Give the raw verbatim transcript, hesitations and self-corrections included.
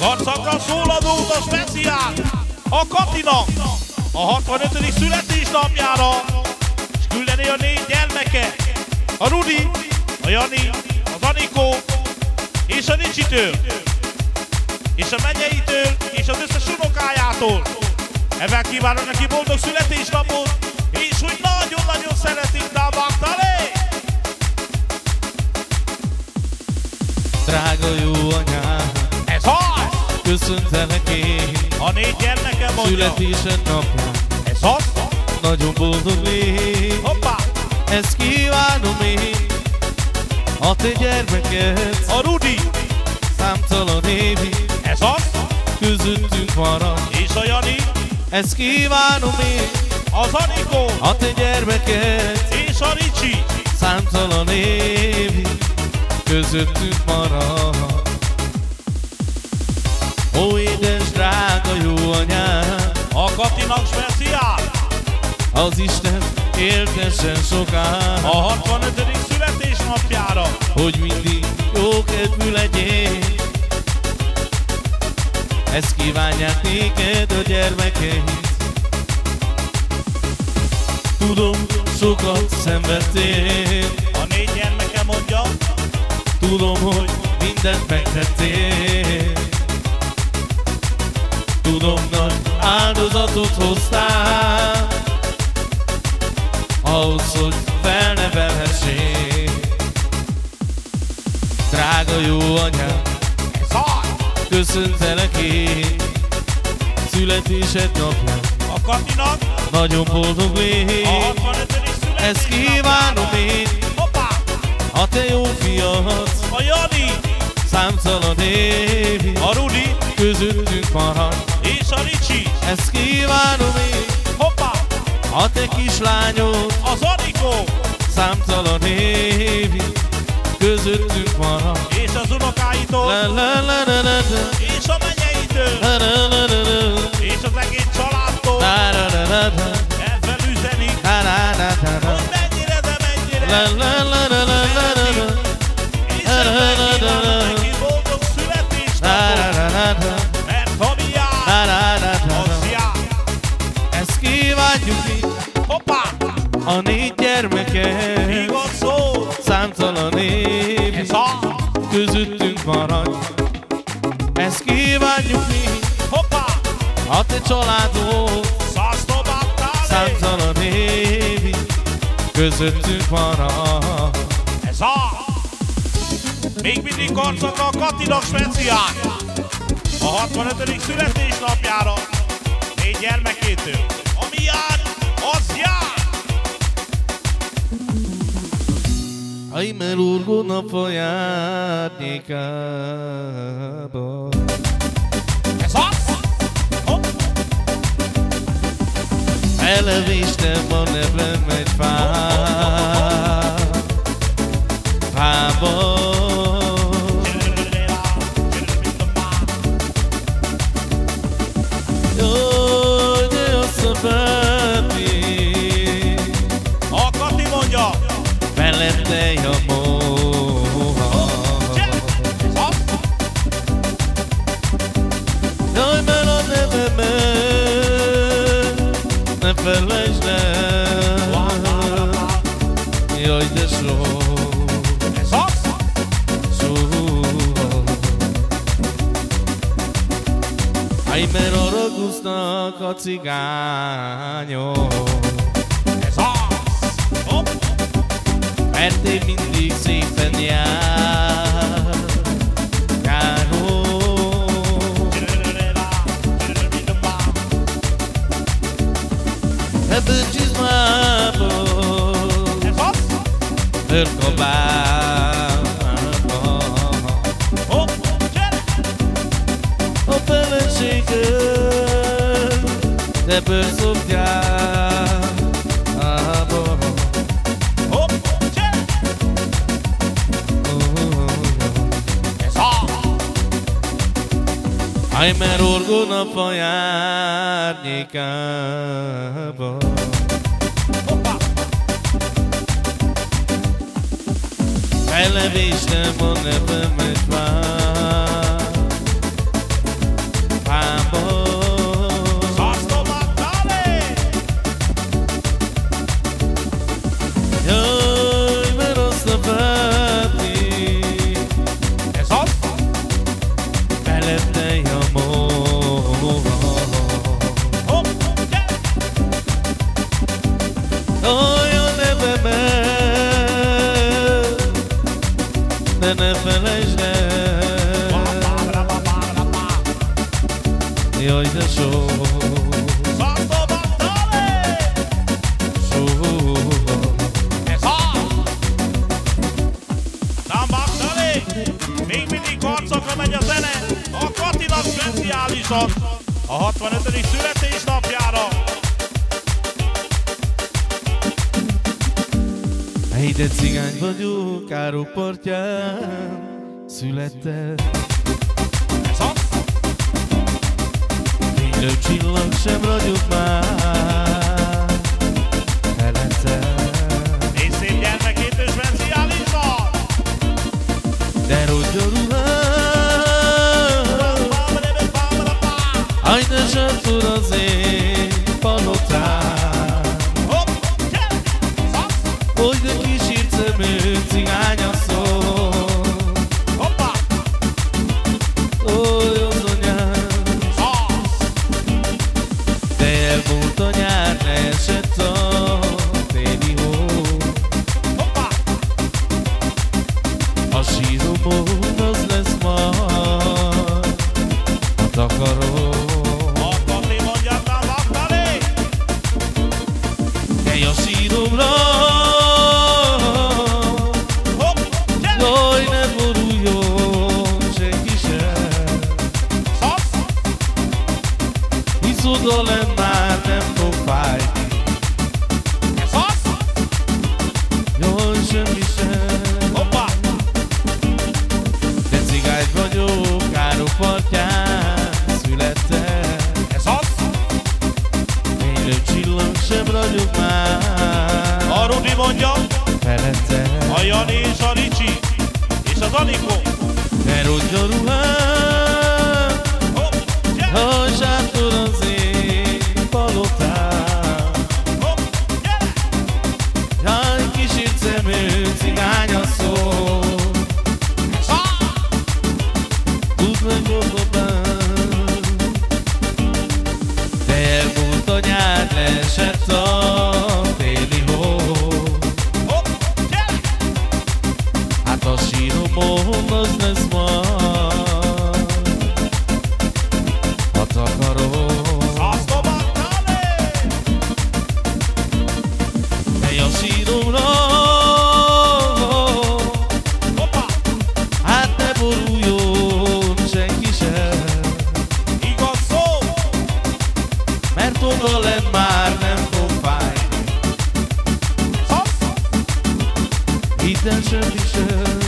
Karszakra szól a nóta speciál a Katinak a hatvanötödik születésnapjára, és küldeni a négy gyermeke, a Rudi, a Jani, az Anikó és a Nicsitől, és a mennyeitől, és az összes unokájától. Ezzel kívánom neki boldog születésnapot, és úgy nagyon-nagyon szeretik tábáktálé! Drága jó anyám, ez az! köszöntelek én a négy gyermekem mondja. Születésed napján, ez az? Nagyon boldog légy. Hoppá! Ezt kívánom én a te gyermeked, a Rudi, számtalan évig, ez az? közöttünk marad, és a Jani, ezt kívánom én az Anikó, a te gyermeked, és a Ricsi, számtalan évig, közöttünk marad. Ó, édes, drága jó anyám, a Katinak speciál, az Isten éltessen sokáig, a hatvanötödik születésnapjára, hogy mindig jó kedvű legyél. Ezt kívánják néked a gyermekeid. Tudom, sokat szenvedtél, a négy gyermeke mondja. tudom, hogy mindent megtettél. Tudom, nagy áldozatot hoztál ahhoz, hogy felnevelhessél. Drága jó anyám, ez az! köszöntelek én születésed napján, a Katinak nagyon boldog a légy. hatvanötödik Ezt kívánom én hoppá! a te jó fiad, A Jani, számtalan évig, a Rudi, közöttünk marad. és a Ricsi, Ezt kívánom én hoppá! a te kislányod, Az Anikó, számtalan évig, közöttünk marad. és az unokáitól, La la la la la la, és a mennyeitől, la la la la la, és az egész családtól. la la la la la, Ezzel üzenik, la la la la la, hogy mennyire, de mennyire la la la la la la la la, és ezzel kívánom neki boldog la születésnapot, la la la la, mert Fabián, la la la la az la. jár. Ezt kívánjuk mi, Hoppá! a négy gyermeked, Igaz szó, számtalan év, ez a, közöttünk marad. Ezt kívánjuk mi, hoppá! a te családod, Szasztobáktálé, számtalan év, közöttünk marad. ez a, még mindig karcakra a Katinak speciál, a hatvanötödik születésnapjára, négy gyermekétől, ami jár, az jár! A immel urgó nap árnyékába, Ez az! Hopp! elevéstem a neblem egy fá, fába. Jaj, de azt a bármi, A Kati mondja, felette a moha. ez az! Jaj, mert a nevemet ne felejtsd el. Jaj, de sok, Ez az! sok. Aj, mert arra gúznak a cigányok, Ez az! Hopp! mert én mindig szépen jár, járok. Ebből csizmából, Ez az! örkabálba, Hopp! Gyere! a feleségem, ebből szokjába. Hopp! Gyere! Ez az! Aj, mert orgó nap a árnyékába, Hoppá! Elevéstem a nevemet már, de ne felejtsd el. Jaj, de sok, még mindig harcokra megy a zene a Katinak speciálisan a hatvanötödik születésnapjára. Hey, de cigány vagyok, árok partján születtem. Ez az? Fénylő csillag sem ragyog már felettem. És szép gyermekétől speciálisan. De rogy a ruhám, hagyd ne zsartod az én palotám. Hogy de kísírt szemű cigányasszony. Oly az anyám, de elmúlt a nyár, ne esett a téli hó. A síromon az lesz majd a takaró. Akadni mondjatlan vaktani. Kelj a síromra, jaj, ne boruljon senki sem. Hisz odalent már nem fog fájni. Jaj, semmi sem. De cigány vagyok, árok partján születtem. Fénylő csillag sem ragyog már A Rudi mondja, felettem. a Jani és a Ricsi és az Anikó. De rogy a ruhám, ha zsártod az én palotám. Jaj, kísért szemű cigányasszony, tudd meg gondobán. De elmúlt a nyár, leesett a téli hó. Hát a síromon az lesz majd a takaró. Menj a síromra, hát ne boruljon senki sem. Igaz szó, Mert odalent már nem fog fájni. Hidd el, semmi sem.